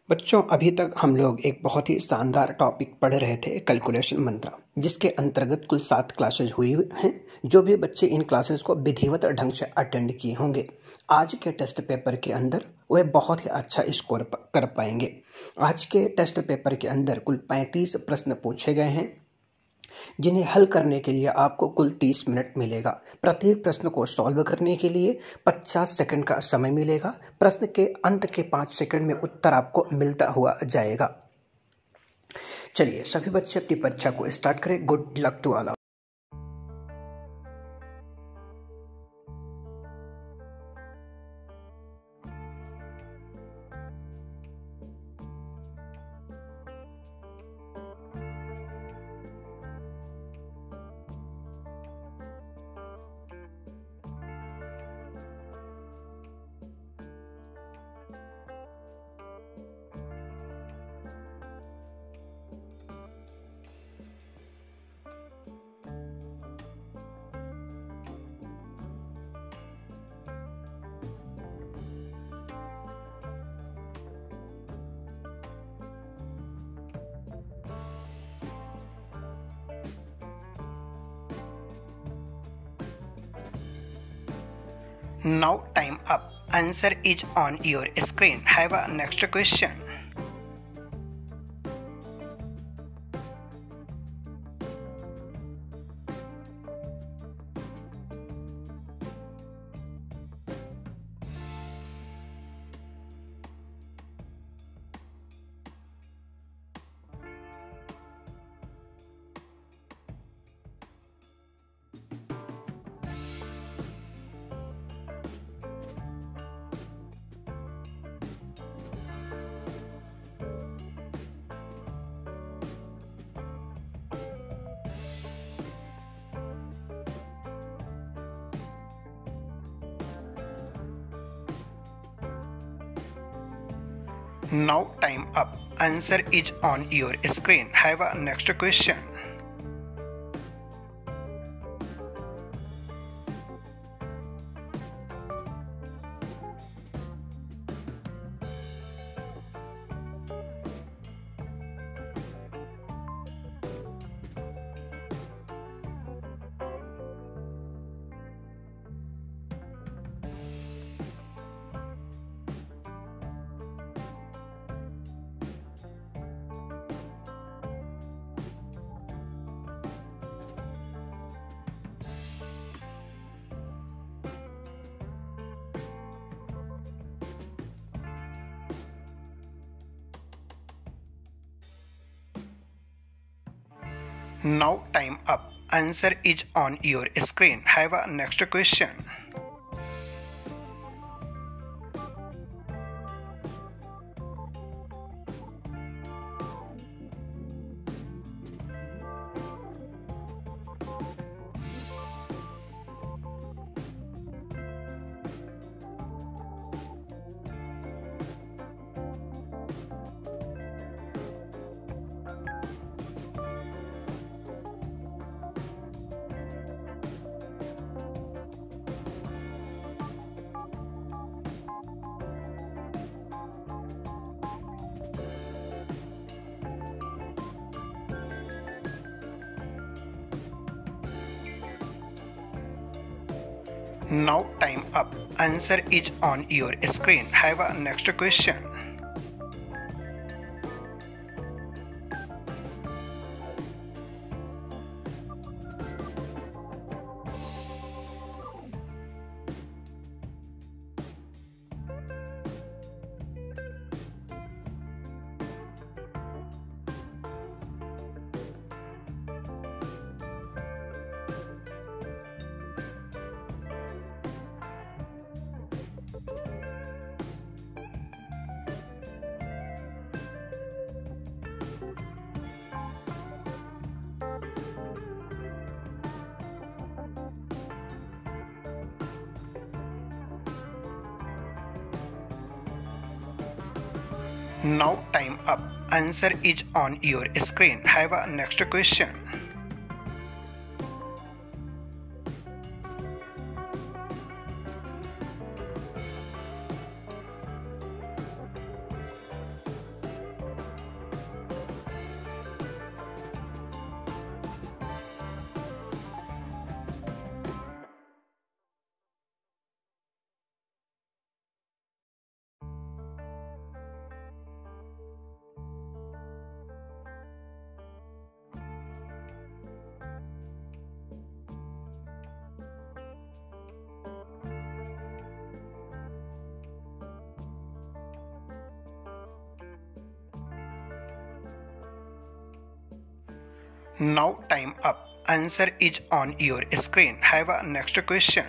बच्चों, अभी तक हम लोग एक बहुत ही शानदार टॉपिक पढ़ रहे थे, कैलकुलेशन मंत्र, जिसके अंतर्गत कुल 7 क्लासेस हुई हैं। जो भी बच्चे इन क्लासेस को विधिवत ढंग से अटेंड किए होंगे, आज के टेस्ट पेपर के अंदर वे बहुत ही अच्छा स्कोर कर पाएंगे। आज के टेस्ट पेपर के अंदर कुल 35 प्रश्न पूछे गए हैं, जिन्हें हल करने के लिए आपको कुल 30 मिनट मिलेगा। प्रत्येक प्रश्न को सॉल्व करने के लिए 50 सेकंड का समय मिलेगा। प्रश्न के अंत के 5 सेकंड में उत्तर आपको मिलता हुआ जाएगा। चलिए सभी बच्चे अपनी परीक्षा को स्टार्ट करें। Good luck to all. Now time up. Answer is on your screen. Have a next question. Now time up. Answer is on your screen. Have a next question. Now time up. Answer is on your screen. Have a next question. Now time up. Answer is on your screen. Have a next question. Now time up. Answer is on your screen. Have a next question. Now time up. Answer is on your screen. Have a next question.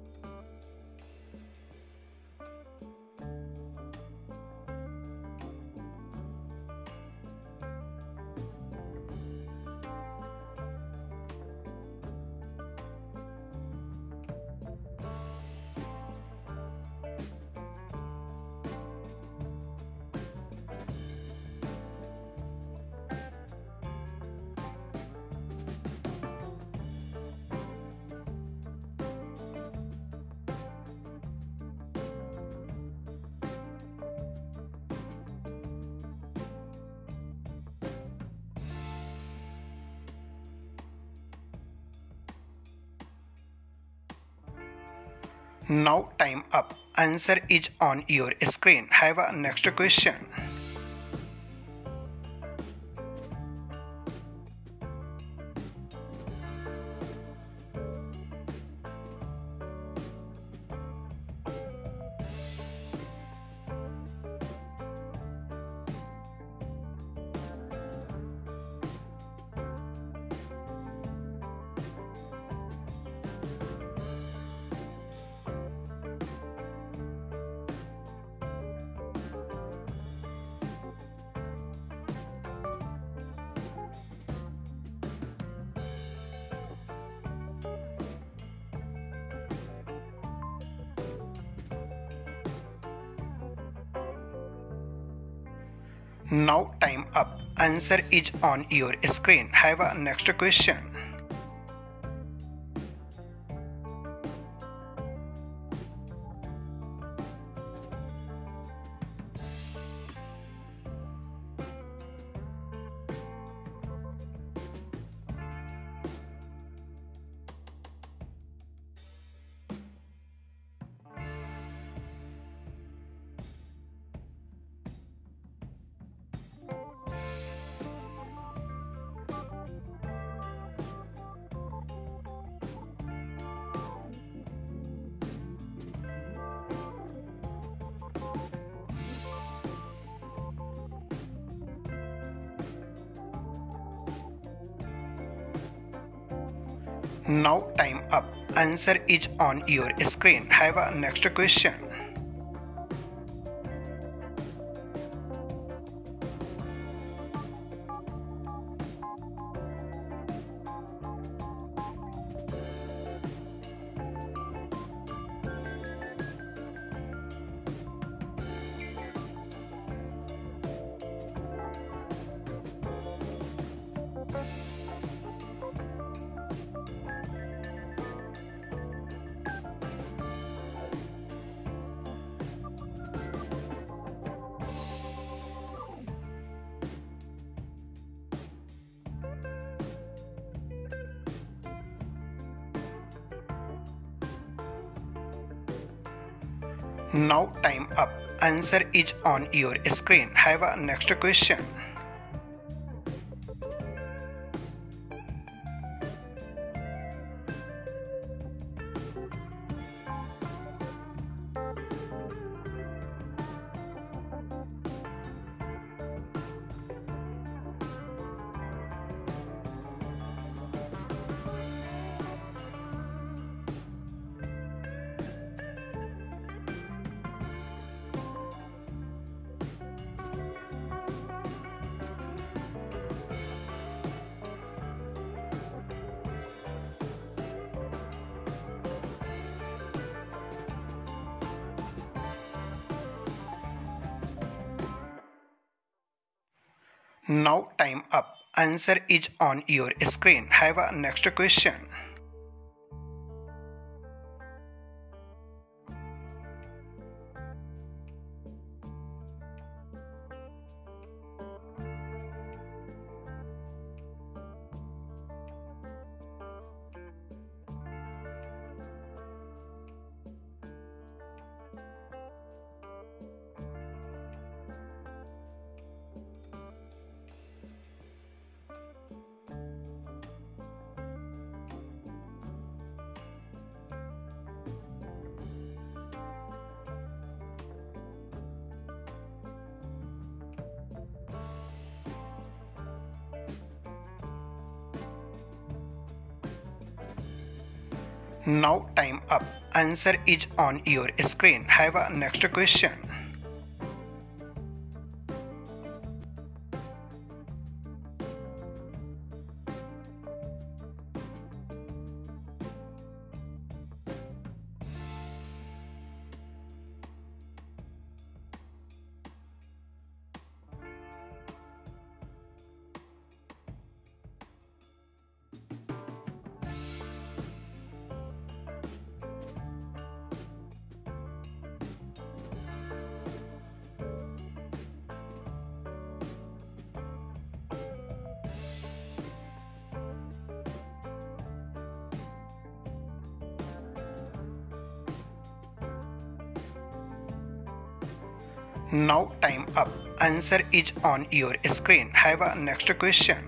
Now time up. Answer is on your screen. Have a next question. Now time up. Answer is on your screen. Have a next question. Now time up. Answer is on your screen. Have a next question. Now time up. Answer is on your screen. Have a next question. Now time up. Answer is on your screen. Have a next question. Now time up. Answer is on your screen. Have a next question. Now time up. Answer is on your screen. Have a next question.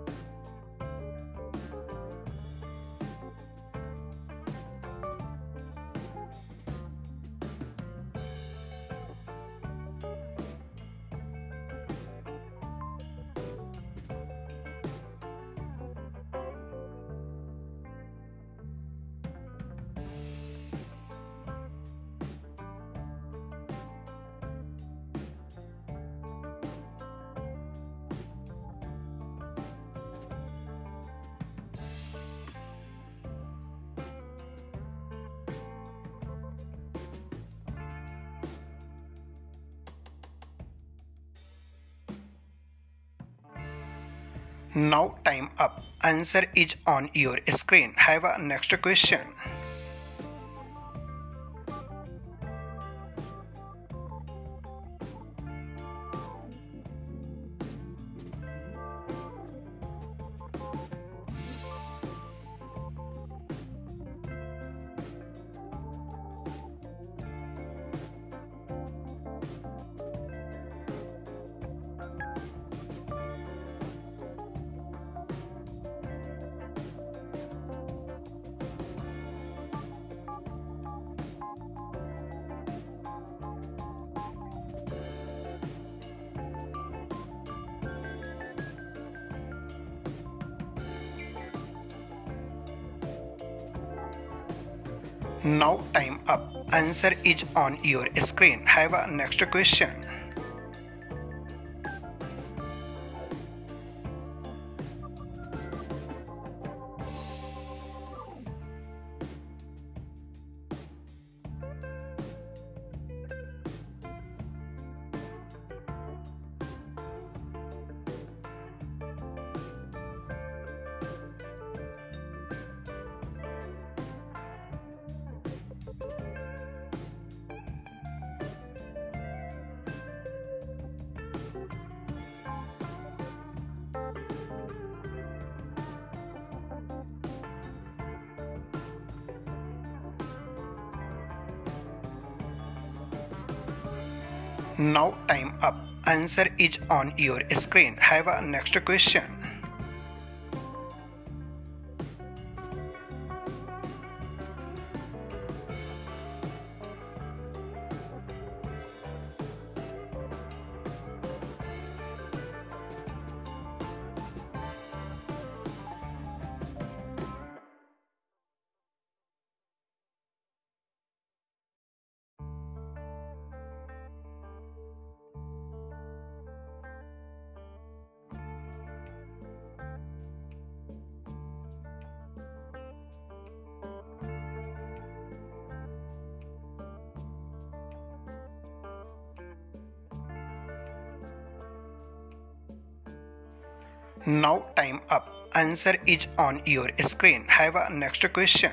Now time up. Answer is on your screen. Have a next question. Now time up. Answer is on your screen. Have a next question. Now time up. Answer is on your screen. Have a next question. Now time up. Answer is on your screen. Have a next question.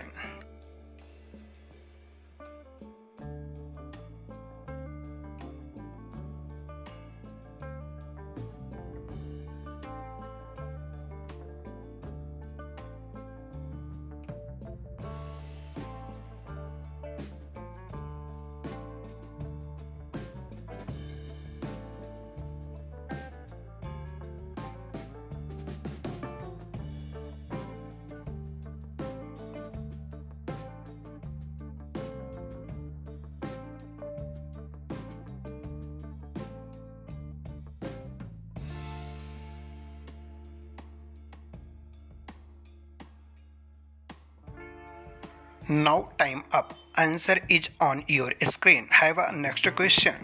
Now time up. Answer is on your screen. Have a next question.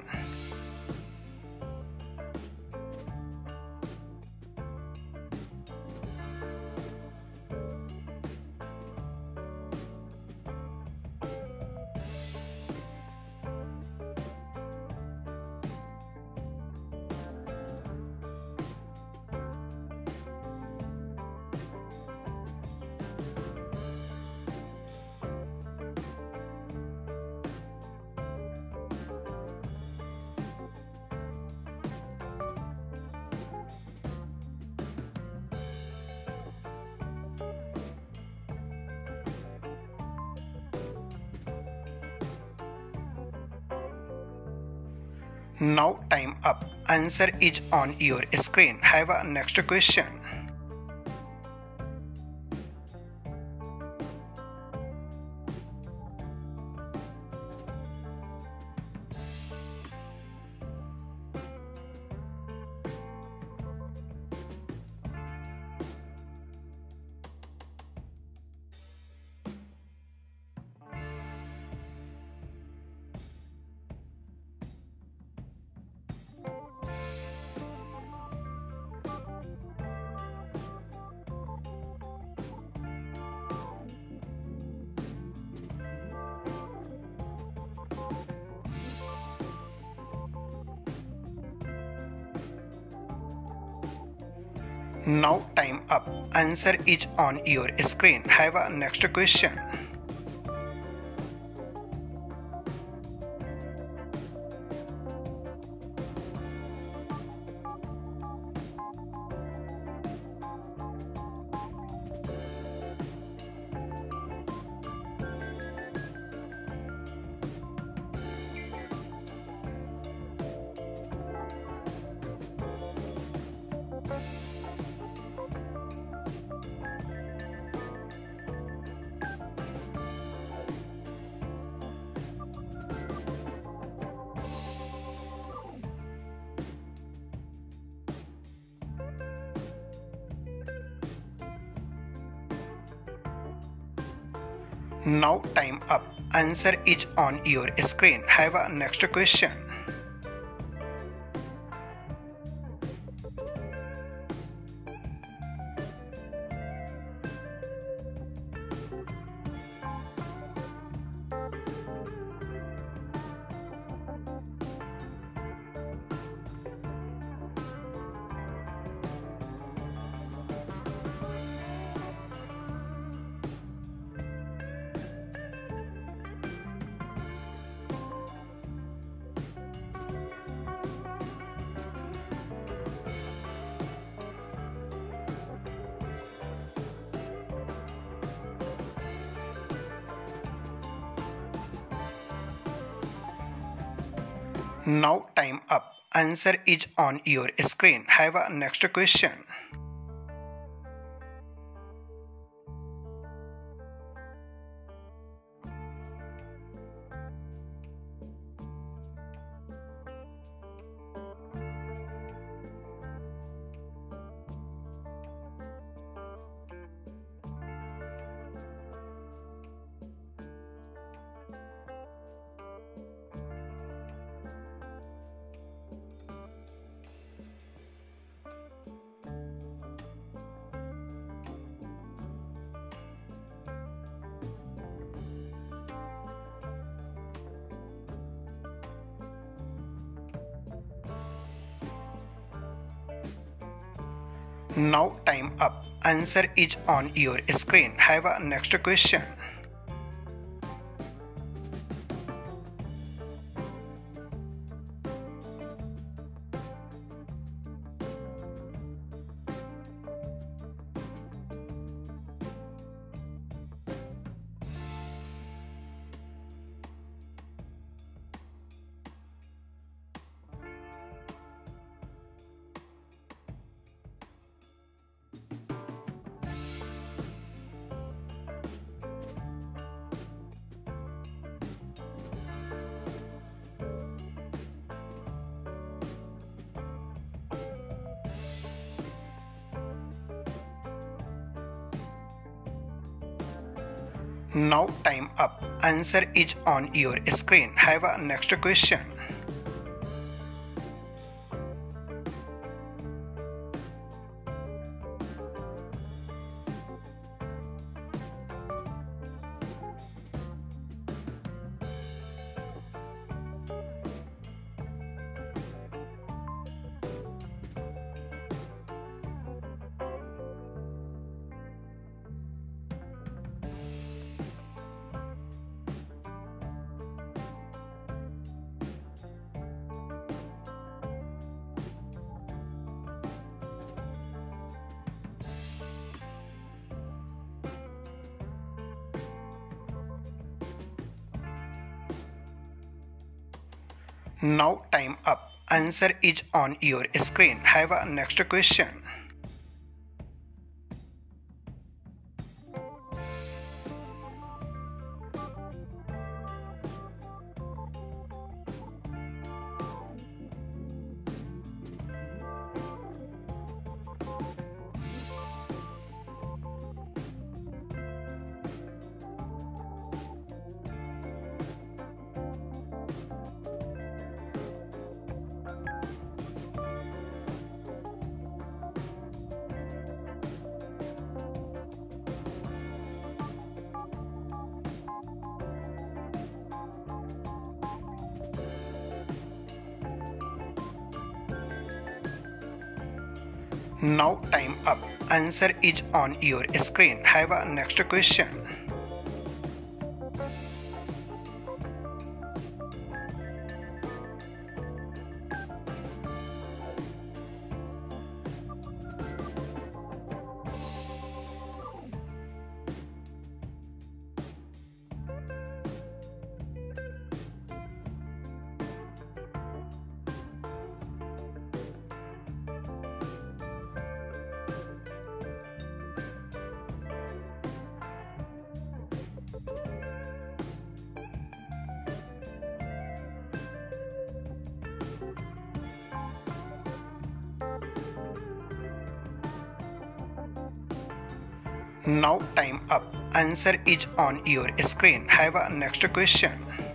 Now time up. Answer is on your screen. Have a next question. Now time up. Answer is on your screen. Have a next question. Now time up. Answer is on your screen. Have a next question. Now time up. Answer is on your screen. Have a next question. Now time up. Answer is on your screen. Have a next question. Now time up. Answer is on your screen. Have a next question. Now time up. Answer is on your screen. Have a next question. Now time up. Answer is on your screen. Have a next question. Now time up. Answer is on your screen. Have a next question.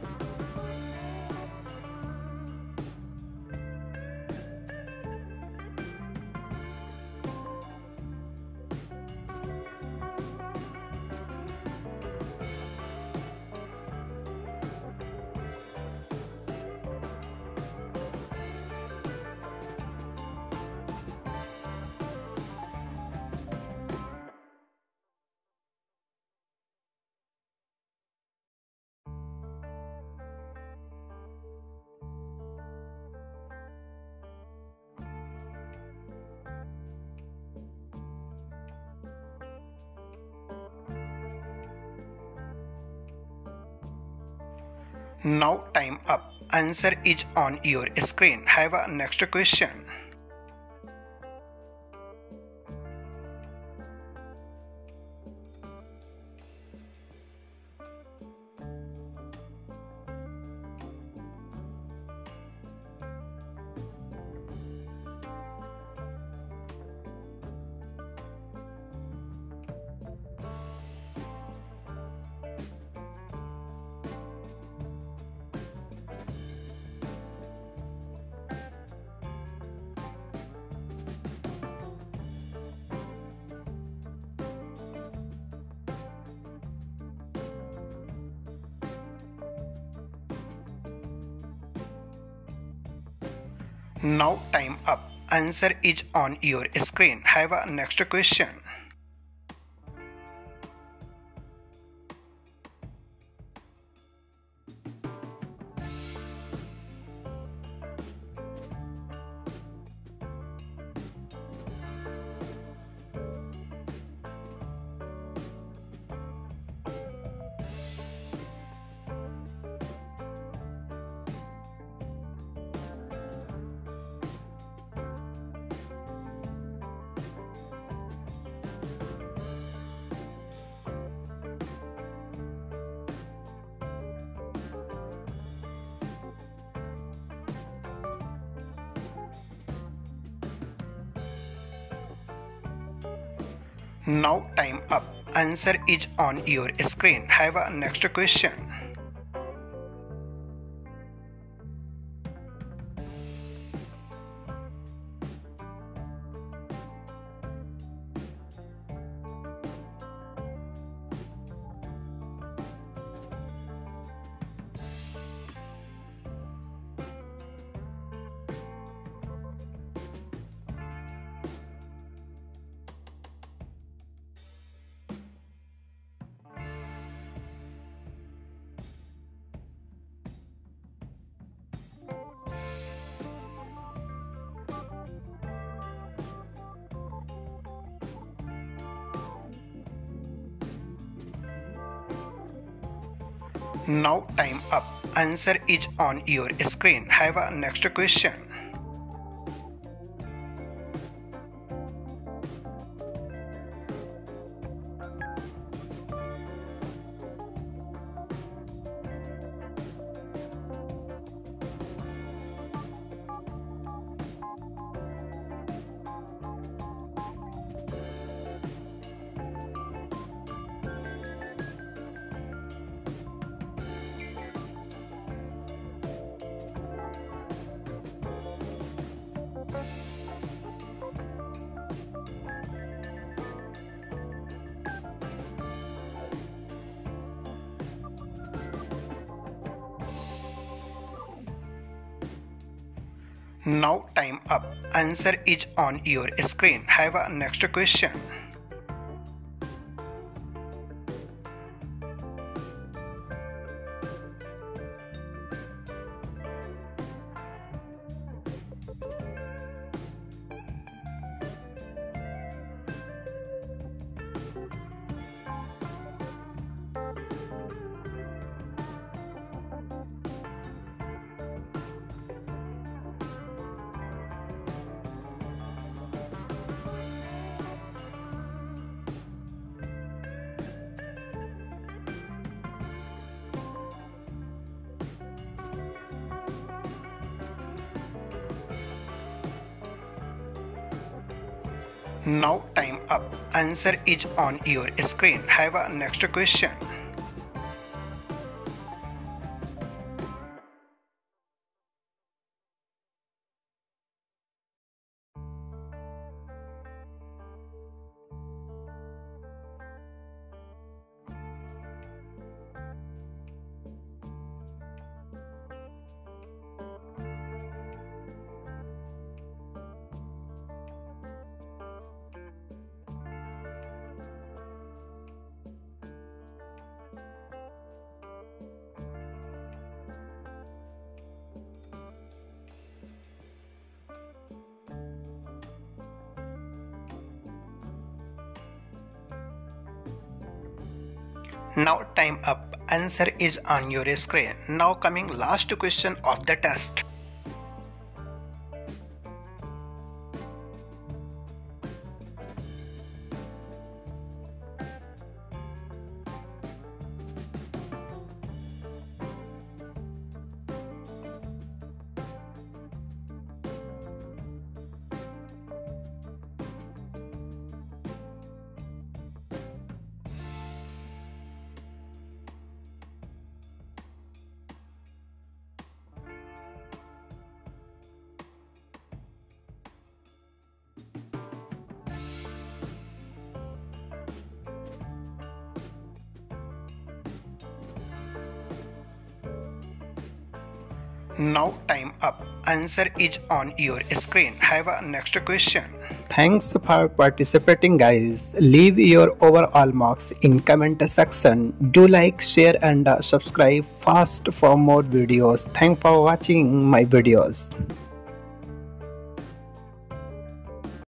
Now time up. Answer is on your screen. Have a next question. Now time up. Answer is on your screen. Have a next question. Now time up. Answer is on your screen. Have a next question. Now time up. Answer is on your screen. Have a next question. Now time up. Answer is on your screen. Have a next question. Now time up. Answer is on your screen. Have a next question. Now time up. Answer is on your screen. Now coming last question of the test. Now time up. Answer is on your screen. Have a next question. Thanks for participating, guys. Leave your overall marks in comment section. Do like, share and subscribe fast for more videos. Thanks for watching my videos.